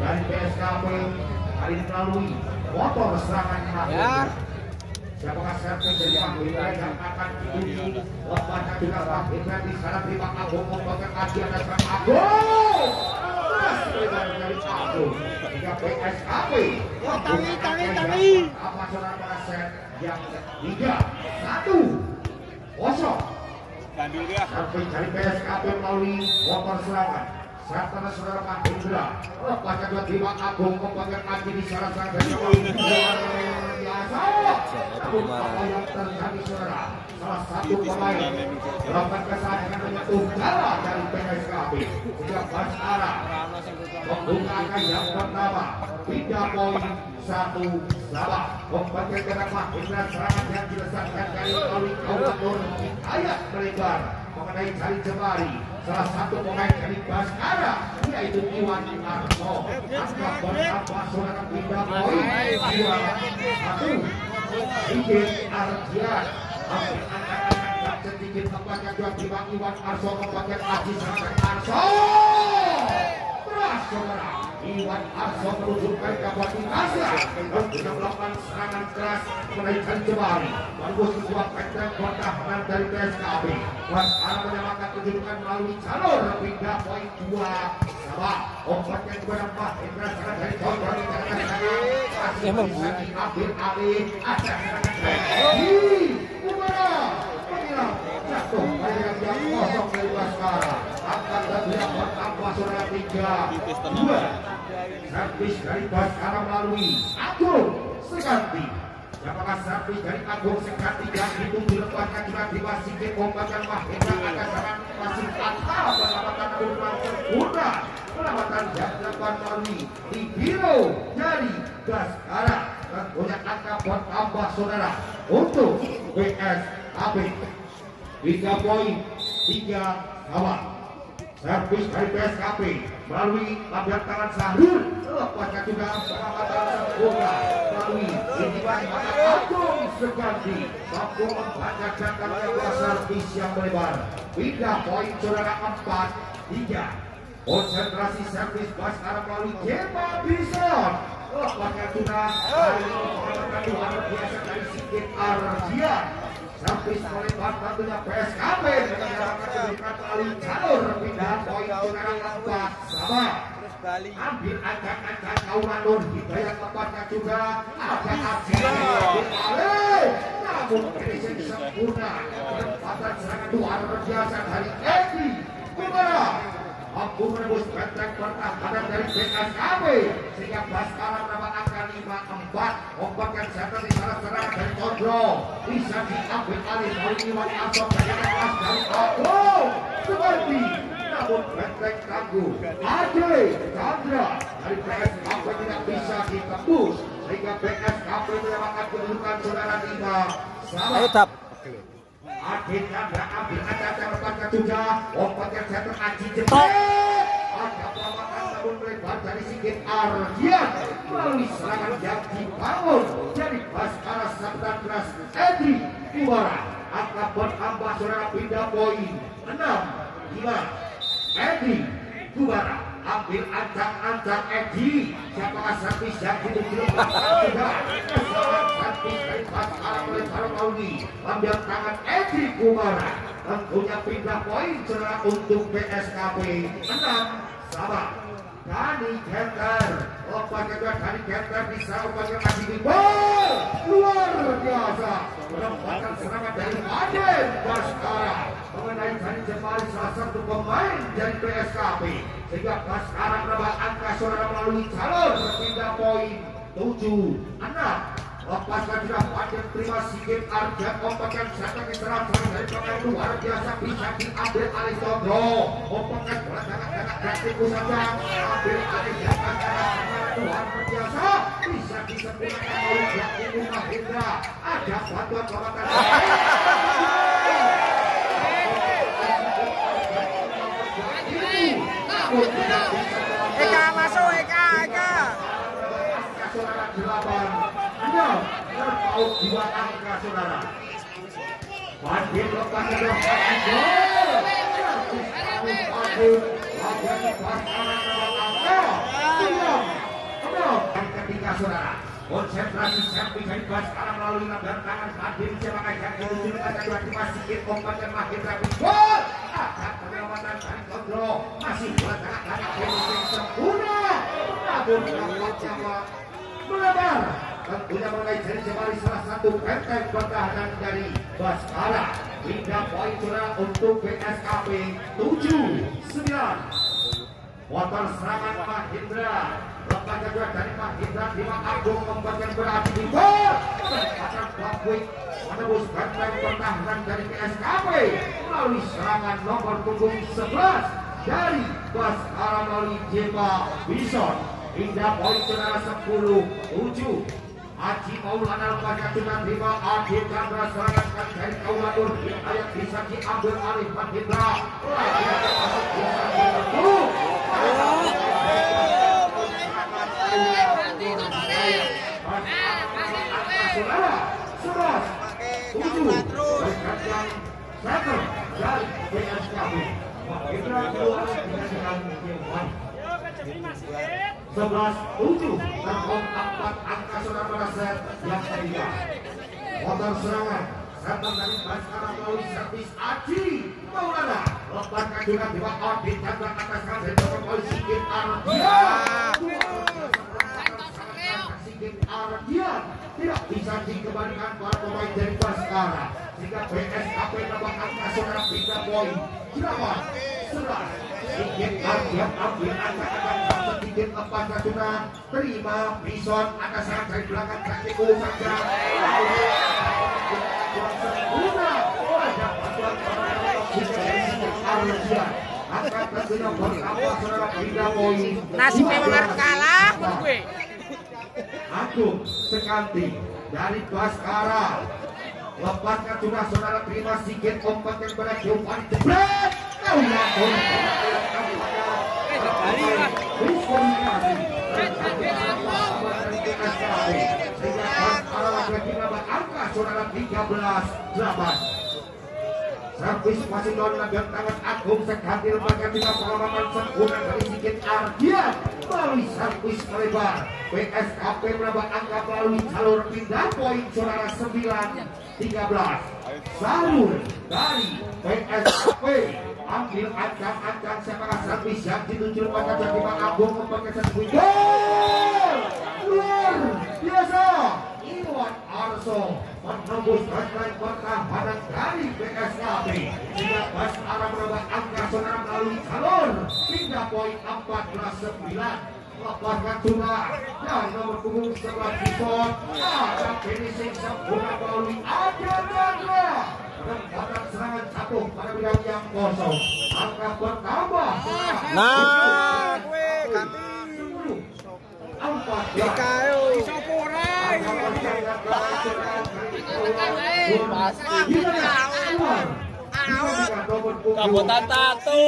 dari PSKP kali ini melalui motor serangan ya. Siapakah servis dari Pak Hendra yang akan dituju lepasnya juga Pak Hendra di sana terima Agung membagian kaki atas Pak Agung dari Agung hingga PSKP apa saudara pada set yang 3-1-0 servis dari PSKP melalui motor serangan serta saudara Pak Hendra lepasnya juga terima Agung membagian kaki di sana dari biasa. Namun apa yang terjadi saudara, salah satu pemain melakukan kesalahan menyentuh bola dari PSKP sehingga Baskara membukakan yang pertama 3 poin 1-0. Membagian kenapa Hendra serangan yang diletakkan dari melalui Kaulanur ayat melebar mengenai jari jemari salah satu pemain dari Baskara yaitu Iwan Arso. Angka bertambah saudara 3 poin 2-1. Sedikit Arjian angkat sedikit tempatnya juga di Bang Iwan Arso membagian Aji serangan Arso keras saudara Iwan Arso menunjukkan kapasitasnya untuk melakukan serangan keras menaikkan jemari bagus sebuah pendek pertahanan dari PSKP. Baskara menyamakan kedudukan melalui jalur 3 poin 2-2. Obatnya kepada Pak Hendra serangan dari kontrol emang ambil alih ada serangan dari Kumara pengilang jatuh yang kosong dari Baskara akan terlihat bertambah saudara 3-2. Servis dari Baskara melalui Agung Seganti. Apakah servis dari Agung Seganti yang itu dilepaskan tiba-tiba sikit membagian Pak Hendra ada serangan masih antara penyelamatan kurang sempurna perawatan yang dilakukan melalui Libiro dari Baskara. Tentunya angka bertambah saudara untuk PSKP 3 poin 3-2. Servis dari PSKP melalui lampion tangan Sahrul lepasnya juga perawatan sempurna melalui intiban mata Agung Seganti mampu membaca jangkauan servis yang melebar 3 poin saudara 4-3. Konsentrasi servis Baskara melalui Jema Bison lepasnya sudah luar biasa dari Sigit Arjian. Servis melebar tentunya PSKP menyerahkan kedudukan melalui jalur pindah poin saudara 4-3. Ambil angkat-angkat Kaulanur Hidayat tempatnya juga ada Arjian namun finishing sempurna penempatan serangan luar biasa dari Edi Kumara mampu menembus benteng pertahanan dari PSKP sehingga Baskara menambah angka 5-4. Obatkan center di sana serangan dari Condro bisa diambil alih oleh Iwan Arso dari kelas dari Agung Seganti namun benteng tangguh Ade Chandra dari PSKP tidak bisa ditembus sehingga PSKP menyamakan kedudukan saudara 5-5. Adik Chandra ambil acara lepasnya juga obatnya center Aji Jepang ada perawatan namun melebar dari Sigit Arjian melalui serangan yang dibangun dari Baskara Sabdan keras Edi Kumara. Angka bertambah saudara pindah poin 6-5. Edi Kumara ambil ancang-ancang Edi siapakah servis yang dituju juga servis dari Baskara melebar melalui ambil tangan Edi Kumara tentunya pindah poin saudara untuk PSKP 6-sama. Dani Genter lepasnya juga Dani Genter bisa lepasnya kasih di bol luar biasa menempatkan serangan dari Aden Baskara mengenai Dani Jemali salah satu pemain dari PSKP sehingga Baskara menambah angka saudara melalui jalur pindah poin 7-6. Lepaskan sudah panjang terima Sigit Arjian ompatkan satu keserang dari pemain luar biasa bisa diambil alih Condro ompatkan bola sangat-sangat praktis saja ambil alih jangan luar biasa bisa disempurnakan oleh Ibu Mahindra ada bantuan ompatkan namun tidak bisa Eka masuk Eka saudara 8 terpaut 2 angka saudara. Bandit lepas ke depan gol. Bagus Baskara angka saudara. Konsentrasi servis dari Baskara melalui lambang tangan hadir sebagai kaki tujuh dengan dua sedikit obat dan makin rapi. Gol! Akan penyelamatan dari kontrol masih bertengah finishing sempurna. Namun nampaknya melebar. Tentunya mulai dari jemari salah satu benteng pertahanan dari Baskara. Hingga poin saudara untuk BSKP 7-9. Motor serangan Mahindra. Lepas kedua dari Mahindra Bima Agung membuatkan berarti di gol. Kesempatan Blackwing menembus benteng pertahanan dari PSKP melalui serangan nomor punggung 11 dari Baskara melalui Jeba Bison. Hingga poin saudara 10-7. Haji Maulana lepas dengan Bima Adil Chandra serangan dari Kauladur ayat bisa diambil alih Mahindra. Sebelas 7 terkontak angka saudara pada set yang ketiga. Motor serangan datang dari Baskara melalui servis Aji Maulana. Lepaskan juga di bawah di tanda atas dari poin Sigit Ardian. Sigit Ardian tidak bisa dikembalikan para pemain dari Baskara. Sehingga BSKP menambah angka saudara 3 poin. 8-11. Sigit Ardian ambil angka sedikit lepas Natuna. Terima Bison akan sangat dari belakang kaki saja. Sempurna. Ada bantuan Ardian. Akan tentunya bertambah saudara 3 poin. Nasibnya mengarut kalah menurut gue. Agung Sekanti dari Baskara. Lepaskan juga saudara terima Sigit umpan yang pada Giovanni jebret. Angka saudara 13-8. Servis masih dalam tangan Agung Sekanti. Lepaskan juga pengalaman sempurna dari Sigit Ardian melalui servis melebar. BSKP menambah angka melalui jalur pindah poin saudara 9-13. Salur dari BSKP ambil ancang-ancang sepakat servis yang dituju pada Jatimah Agung membagai servis gol luar biasa. Iwan Arso menembus benteng pertahanan dari BSKP sehingga Baskara menambah angka saudara melalui jalur pindah poin 14-9. Lepaskan juga dari nomor punggung 11 Bison. Ada finishing sempurna melalui Adel Chandra. Rempatan serangan jatuh pada bidang yang kosong. Angka bertambah. Nah, gue kami 10-14. DKO. Kabutan Tatu.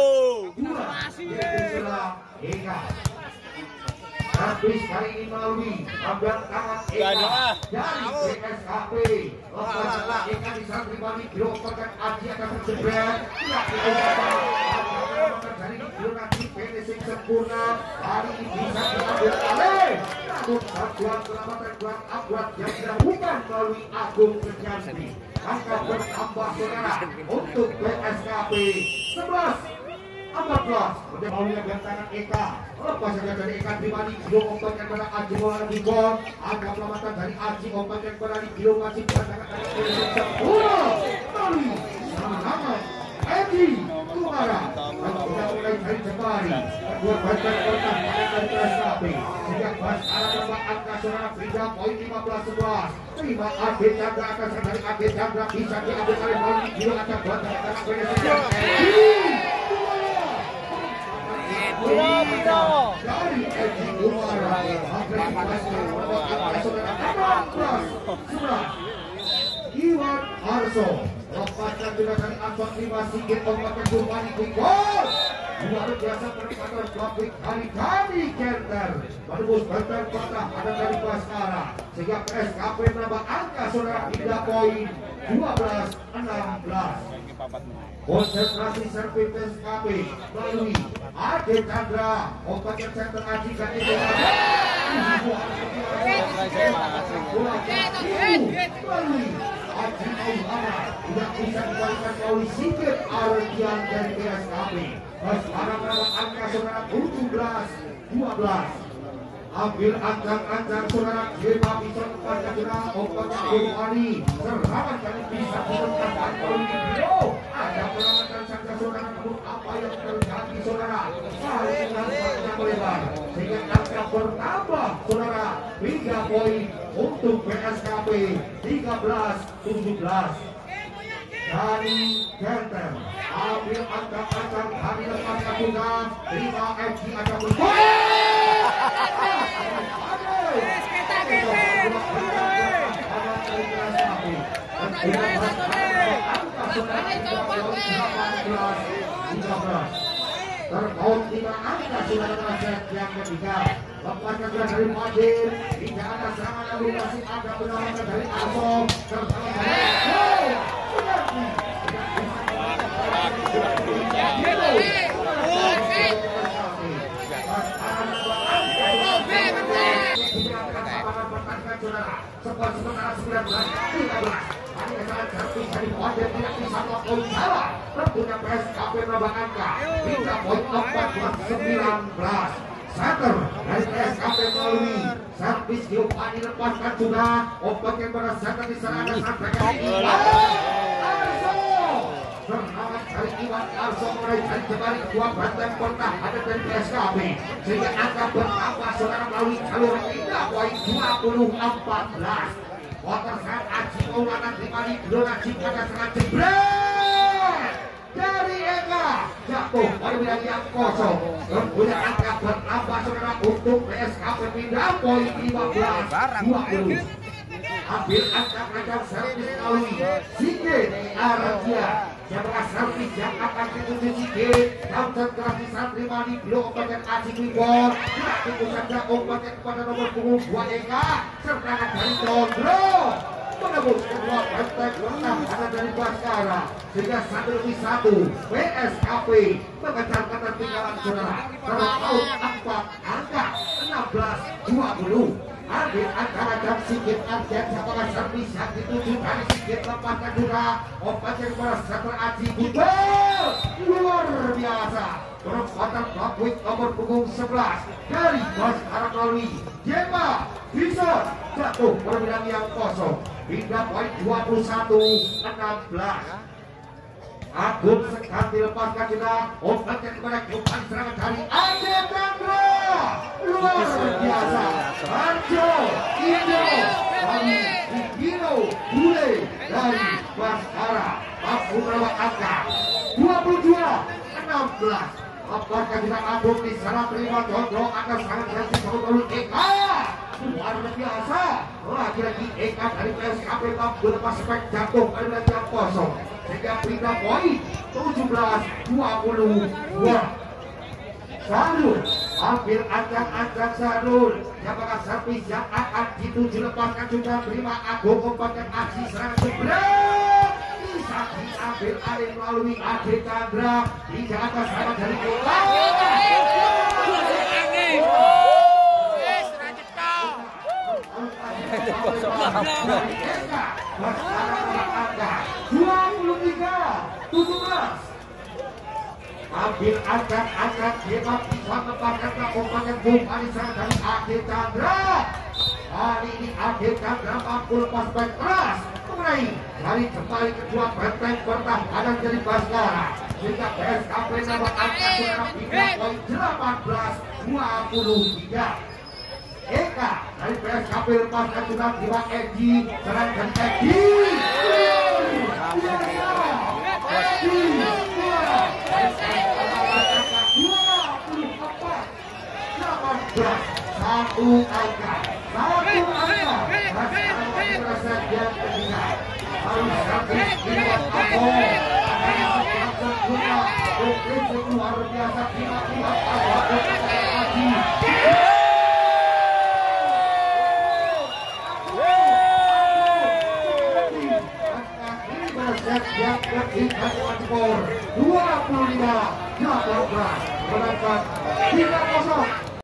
Servis kali ini melalui lambang tangan Eka dari BSKP. Lepas Eka diserang pribadi dilakukan Aji akan terjebret. Tidak dilakukan dari Yunani finishing sempurna. Hari ini bisa diambil alih. Namun bantuan keselamatan buat Abad yang dilakukan melalui Agung Sekanti. Angka bertambah saudara untuk BSKP 11-14. Kemudian maunya gantangan Eka. Lepas saja dari Eka pribadi. Gilo obat yang pada Aji bola di gol. Angka pelamatan dari Aji obat yang pada di Gilo masih gantangan dari finishing sempurna. Melalui serangan Edi Kumara. Dan sudah mulai dari Jepari. Kedua bantuan kontak dari BSKP. Sejak Baskara dapat angka saudara 3 poin 15-11. Terima Adil Chandra akan dari Adil Chandra bisa diambil oleh melalui Gilo akan bantuan dari finishing dari Edi Kumara. Iwan Arso lepaskan juga dari Anton Lima Sigit ombakkan Giovanni gol. Luar biasa penempatan Blackwing kali-kali Kenter menembus benteng pertahanan dari Baskara sehingga PSKP menambah angka saudara 3 poin 12-16. Konsentrasi servis PSKP melalui Adel Chandra ombakkan center Aji Kati Haji Maulana yang bisa diberikan oleh Sigit Ardian dari PSKP. Sekarang lewat angka saudara 17-12. Ambil ancang-ancang saudara Jema bisa kepada saudara Ompaknya Guru Ali. Serangan kali bisa diletakkan oleh Biro. Ada perlawanan saja saudara, namun apa yang terjadi saudara? Saling nampaknya melebar sehingga angka bertambah saudara 3 poin untuk PSKP 13-17. Dari Genter ambil ancang-ancang dari lepaskan juga 5 FG ada terpaut 5 angka sudah set yang ketiga. Lepaskan dari Majid, tidak ada serangan lalu masih ada penolakan dari Arso bersama sementara 19-13. Hari kesalahan servis dari Majid tidak bisa melakukan salah. Tentunya PSKP menambah angka 3 poin 14-19. Setter dari PSKP melalui servis Giovanni dilepaskan juga. Ombak yang berdasarkan di sana ada sampaikan Arso. Serangan dari Iwan Arso mulai dari kembali kedua banteng pertahanan dari PSKP sehingga angka bertambah saudara melalui jalur 3 poin 20-14. Water saat Aji Maulana kembali Dona pada serangan jebret dari Eka jatuh pada wilayah yang kosong. Kemudian angka bertambah saudara untuk PSKP pindah poin 15-20. Ambil angka servis melalui Sigit Ardian. Siapakah servis yang akan dituju Sigit? Counter keras diterima di blok bagian Aji Wibor. Tidak tunggu saja obatnya kepada nomor punggung 2 Eka. Serangan dari Condro menembus kedua benteng pertahanan dari Baskara sehingga 1-1 PSKP mengejar ketertinggalan saudara. Terpaut 4 angka 16-20. Ambil antara jam Sigit Ardian siapakah servis yang dituju dari Sigit lepaskan juga obat yang berasal Aji Wibor. Luar biasa. Perempatan Bakwik nomor punggung 11 dari Baskara melalui Jema bisa jatuh perbilang yang kosong. Hingga poin 21-16. Agung sekat dilepaskan juga obatnya kepada Giovanni serangan dari Ade Chandra. Luar biasa. Arjo Indo dari Gino Bule dari Baskara mampu melewat angka 22-16. Apakah tidak Agung di sana terima Condro akan sangat berhasil oleh Eka. Luar biasa. Lagi-lagi Eka dari PSKP mampu lepas spek jatuh pada wilayah yang kosong sehingga pindah poin 17-22. Sarul ambil ancang-ancang Sarul. Siapakah servis yang akan dituju lepaskan juga terima Agung obatkan aksi serangan jebret. Bisa diambil alih melalui Ade Chandra. Tidak ada sama dari Eka. Ambil angkat hebat bisa melepaskan ombak Bung Alisa dari Ade Chandra. Hari ini Ade Chandra mampu lepas baik keras mengenai dari kembali kedua benteng pertahanan dari Baskara sehingga PSKP nomor angka poin 18-23. Eka dari PSKP lepaskan juga Dewa Egi serang dari Egi. Satu angka resep yang ketiga harus servis Iwan Apo luar biasa tiba-tiba Aji